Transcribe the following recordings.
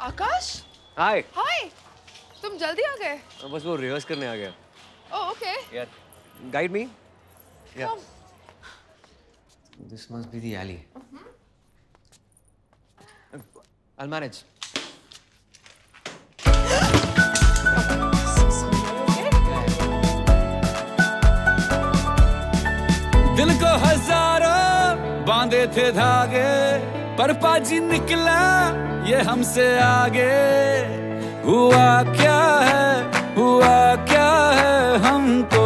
आकाश। हाय। हाय। तुम जल्दी आ गए? बस वो रिहर्स करने आ गया। Oh okay. यार, guide me. Come. This must be the alley. I'll manage. दिल को हजारों बांधे थे धागे, पर पाजी निकला ये हमसे आगे। हुआ क्या है हमको।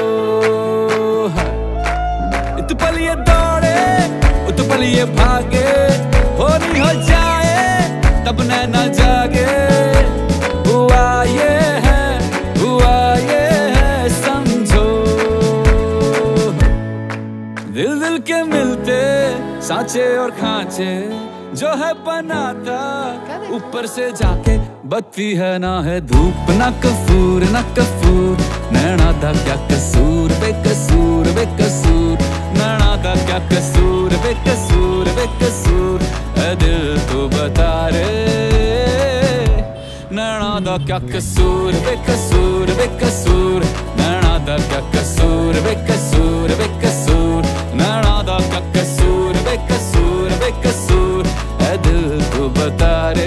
इत पल ये दौड़े उत पल ये भागे, हो नहीं हो जाए तब न जागे। हुआ ये है समझो। दिल दिल के मिलते सांचे और खांचे, जो है बनाता ऊपर से जाके। बत्ती है ना है धूप, ना कफूर नैना दा क्या कसूर, बेकसूर नैना दा क्या कसूर, बेकसूर ऐ दिल तू बता रे। नैना दा क्या कसूर, बेकसूर नैना दा क्या कसूर, बेकसूर नैना दा क्या कसूर, बेकसूर ऐ दिल तू बता रे।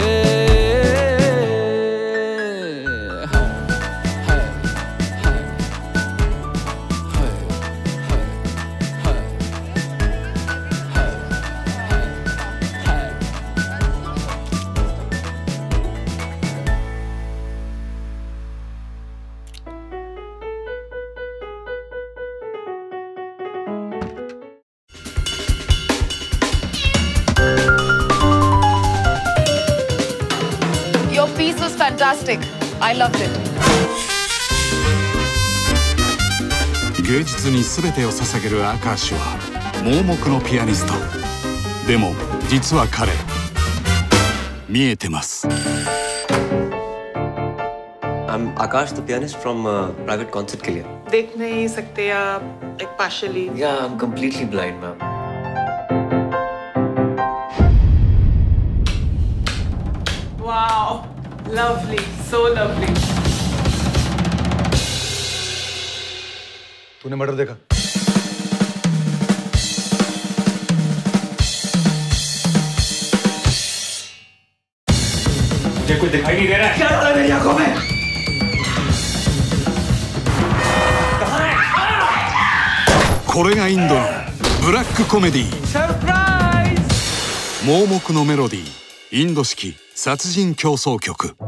Your piece was fantastic. I loved it. 芸術に全てを捧げるアカーシは盲目のピアニスト。でも実は彼見えてます。 I'm Akash, the pianist from private concert के लिए। देख नहीं सकते या like partially? Yeah, I'm completely blind, ma'am. Wow, lovely, so lovely. तूने मर्डर देखा? मुझे कुछ दिखाई नहीं दे रहा है। क्या रहा है मेरी आंखों में? कहाँ है? これがインドのブラックコメディ。 サプライズ。 盲目のメロディー、インド式殺人競争曲。